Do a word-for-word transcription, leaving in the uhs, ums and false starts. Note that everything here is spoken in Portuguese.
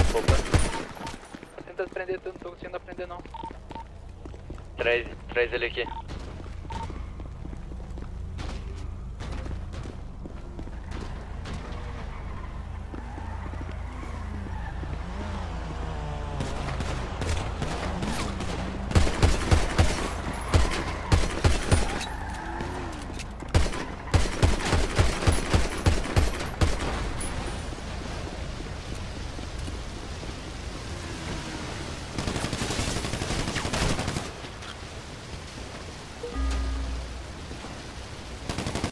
Opa. Tô tentando prender, não tô conseguindo aprender não. Traz, traz ele aqui.